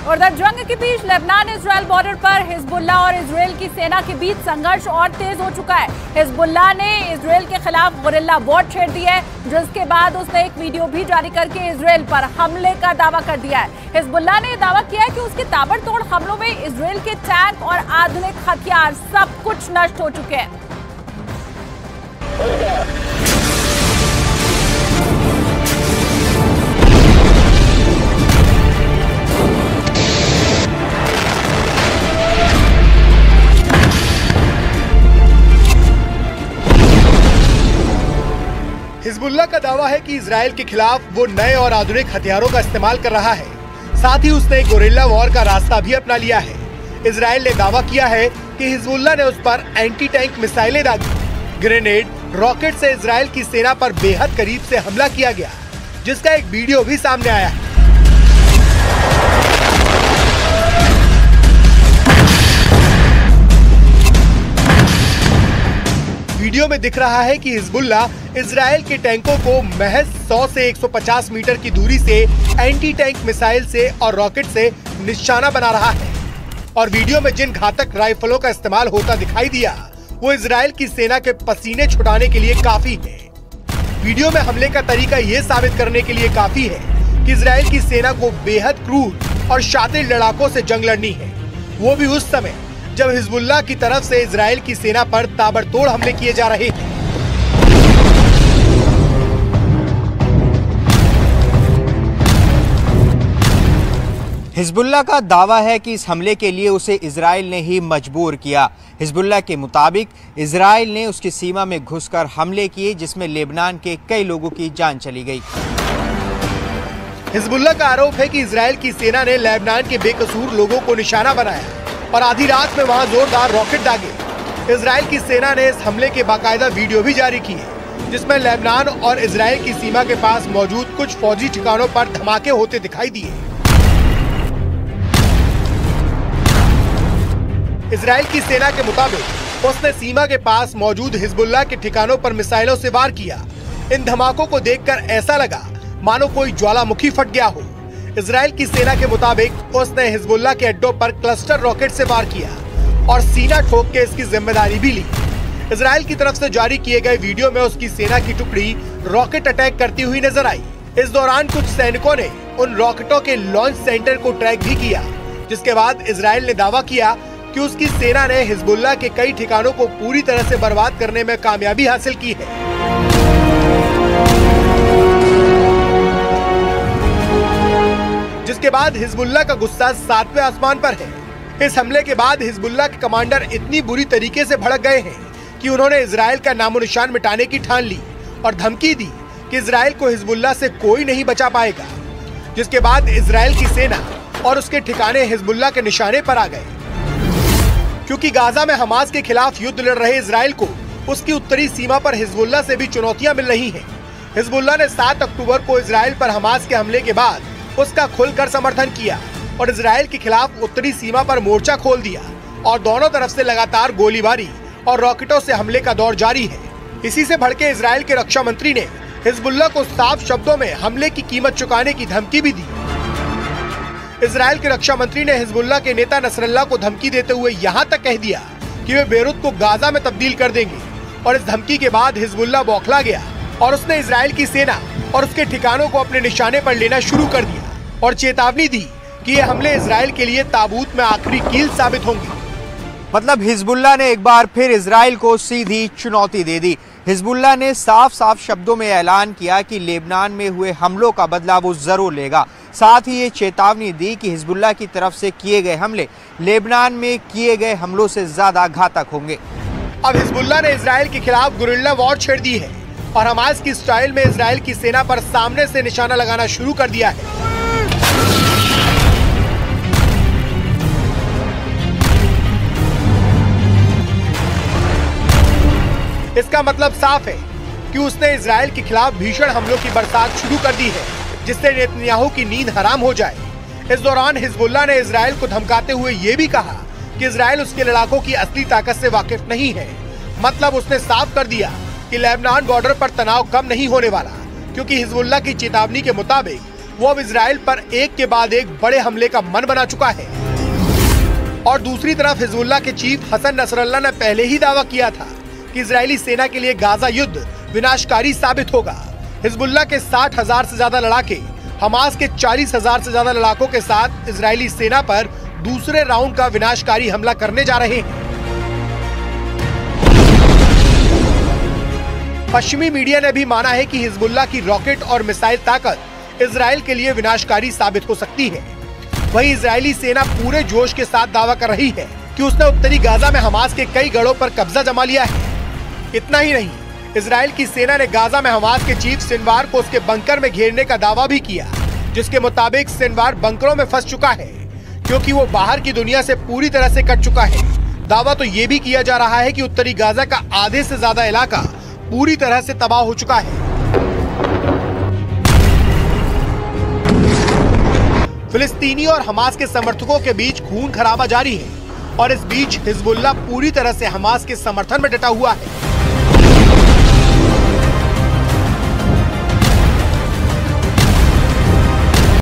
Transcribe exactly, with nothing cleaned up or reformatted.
उधर जंग के बीच लेबनान इजराइल बॉर्डर पर हिजबुल्लाह और इजराइल की सेना के बीच संघर्ष और तेज हो चुका है। हिजबुल्लाह ने इजराइल के खिलाफ गुरिल्ला वॉर छेड़ दी है, जिसके बाद उसने एक वीडियो भी जारी करके इजराइल पर हमले का दावा कर दिया है। हिजबुल्लाह ने दावा किया है कि उसके ताबड़तोड़ हमलों में इजराइल के टैंक और आधुनिक हथियार सब कुछ नष्ट हो चुके हैं। हिजबुल्लाह का दावा है कि इजराइल के खिलाफ वो नए और आधुनिक हथियारों का इस्तेमाल कर रहा है। साथ ही उसने गोरिल्ला वॉर का रास्ता भी अपना लिया है। इजराइल ने दावा किया है कि हिजबुल्लाह ने उस पर एंटी टैंक मिसाइलें दागी, ग्रेनेड, रॉकेट से इजराइल की सेना पर बेहद करीब से हमला किया गया, जिसका एक वीडियो भी सामने आया है। वीडियो में दिख रहा है कि हिजबुल्लाह इजराइल के टैंकों को महज सौ से एक सौ पचास मीटर की दूरी से एंटी टैंक मिसाइल से और रॉकेट से निशाना बना रहा है। और वीडियो में जिन घातक राइफलों का इस्तेमाल होता दिखाई दिया, वो इजराइल की सेना के पसीने छुड़ाने के लिए काफी है। वीडियो में हमले का तरीका ये साबित करने के लिए काफी है कि इजराइल की सेना को बेहद क्रूर और शातिर लड़ाकों से जंग लड़नी है, वो भी उस समय जब हिजबुल्लाह की तरफ से इजराइल की सेना पर ताबड़तोड़ हमले किए जा रहे हैं। हिजबुल्लाह का दावा है कि इस हमले के लिए उसे इजराइल ने ही मजबूर किया। हिजबुल्लाह के मुताबिक इजराइल ने उसकी सीमा में घुसकर हमले किए, जिसमें लेबनान के कई लोगों की जान चली गई। हिजबुल्लाह का आरोप है कि इजराइल की सेना ने लेबनान के बेकसूर लोगों को निशाना बनाया और आधी रात में वहां जोरदार रॉकेट दागे। इजराइल की सेना ने इस हमले के बाकायदा वीडियो भी जारी किए, जिसमें लेबनान और इजराइल की सीमा के पास मौजूद कुछ फौजी ठिकानों पर धमाके होते दिखाई दिए। इजराइल की सेना के मुताबिक उसने सीमा के पास मौजूद हिजबुल्लाह के ठिकानों पर मिसाइलों से वार किया। इन धमाकों को देखकर ऐसा लगा मानो कोई ज्वालामुखी फट गया हो। इजराइल की सेना के मुताबिक उसने हिजबुल्लाह के अड्डों पर क्लस्टर रॉकेट से वार किया और सीना ठोक के इसकी जिम्मेदारी भी ली। इजराइल की तरफ से जारी किए गए वीडियो में उसकी सेना की टुकड़ी रॉकेट अटैक करती हुई नजर आई। इस दौरान कुछ सैनिकों ने उन रॉकेटों के लॉन्च सेंटर को ट्रैक भी किया, जिसके बाद इजराइल ने दावा किया कि उसकी सेना ने हिजबुल्लाह के कई ठिकानों को पूरी तरह से बर्बाद करने में कामयाबी हासिल की है। जिसके बाद हिजबुल्लाह का गुस्सा सातवें आसमान पर है। इस हमले के बाद हिजबुल्लाह के कमांडर इतनी बुरी तरीके से भड़क गए हैं कि उन्होंने इजराइल का नामो निशान मिटाने की ठान ली और धमकी दी कि इजराइल को हिजबुल्लाह से कोई नहीं बचा पाएगा। जिसके बाद इजराइल की सेना और उसके ठिकाने हिजबुल्लाह के निशाने पर आ गए। क्योंकि गाजा में हमास के खिलाफ युद्ध लड़ रहे इजराइल को उसकी उत्तरी सीमा पर हिजबुल्लाह से भी चुनौतियां मिल रही हैं। हिजबुल्लाह ने सात अक्टूबर को इजराइल पर हमास के हमले के बाद उसका खुलकर समर्थन किया और इजराइल के खिलाफ उत्तरी सीमा पर मोर्चा खोल दिया और दोनों तरफ से लगातार गोलीबारी और रॉकेटों से हमले का दौर जारी है। इसी से भड़के इजराइल के रक्षा मंत्री ने हिजबुल्लाह को साफ शब्दों में हमले की कीमत चुकाने की धमकी भी दी। इजराइल के रक्षा मंत्री ने हिजबुल्लाह के नेता नसरल्लाह को धमकी देते हुए यहाँ तक कह दिया कि वे बेरूत को गाजा में तब्दील कर देंगे। और इस धमकी के बाद हिजबुल्लाह बौखला गया और उसने इजराइल की सेना और उसके ठिकानों को अपने निशाने पर लेना शुरू कर दिया और चेतावनी दी कि ये हमले इजराइल के लिए ताबूत में आखिरी कील साबित होंगे। मतलब हिजबुल्लाह ने एक बार फिर इजराइल को सीधी चुनौती दे दी। हिजबुल्लाह ने साफ साफ शब्दों में ऐलान किया कि लेबनान में हुए हमलों का बदला वो जरूर लेगा। साथ ही ये चेतावनी दी कि हिजबुल्लाह की तरफ से किए गए हमले लेबनान में किए गए हमलों से ज्यादा घातक होंगे। अब हिजबुल्लाह ने इजराइल के खिलाफ गुरिल्ला वॉर छेड़ दी है और हमास की स्टाइल में इजराइल की सेना पर सामने से निशाना लगाना शुरू कर दिया है। इसका मतलब साफ है कि उसने इजराइल के खिलाफ भीषण हमलों की बरसात शुरू कर दी है, जिससे नेतन्याहू की नींद हराम हो जाए। इस दौरान हिजबुल्लाह ने इजराइल को धमकाते हुए ये भी कहा कि इजराइल उसके लड़ाकों की असली ताकत से वाकिफ नहीं है। मतलब उसने साफ कर दिया कि लेबनान बॉर्डर पर तनाव कम नहीं होने वाला, क्योंकि हिजबुल्लाह की चेतावनी के मुताबिक वो अब इजराइल पर एक के बाद एक बड़े हमले का मन बना चुका है। और दूसरी तरफ हिजबुल्लाह के चीफ हसन नसरल्लाह ने पहले ही दावा किया था कि इजरायली सेना के लिए गाजा युद्ध विनाशकारी साबित होगा। हिजबुल्लाह के साठ हजार से ज्यादा लड़ाके हमास के चालीस हजार से ज्यादा लड़ाकों के साथ इजरायली सेना पर दूसरे राउंड का विनाशकारी हमला करने जा रहे हैं। पश्चिमी मीडिया ने भी माना है कि हिजबुल्लाह की रॉकेट और मिसाइल ताकत इजराइल के लिए विनाशकारी साबित हो सकती है। वहीं इजरायली सेना पूरे जोश के साथ दावा कर रही है कि उसने उत्तरी गाजा में हमास के कई गढ़ों पर कब्जा जमा लिया है। इतना ही नहीं, इजराइल की सेना ने गाजा में हमास के चीफ सिनवार को उसके बंकर में घेरने का दावा भी किया, जिसके मुताबिक सिनवार बंकरों में फंस चुका है क्योंकि वो बाहर की दुनिया से पूरी तरह से कट चुका है। दावा तो ये भी किया जा रहा है कि उत्तरी गाजा का आधे से ज्यादा इलाका पूरी तरह से तबाह हो चुका है। फिलिस्तीनी और हमास के समर्थकों के बीच खून खराबा जारी है और इस बीच हिजबुल्लाह पूरी तरह से हमास के समर्थन में डटा हुआ है।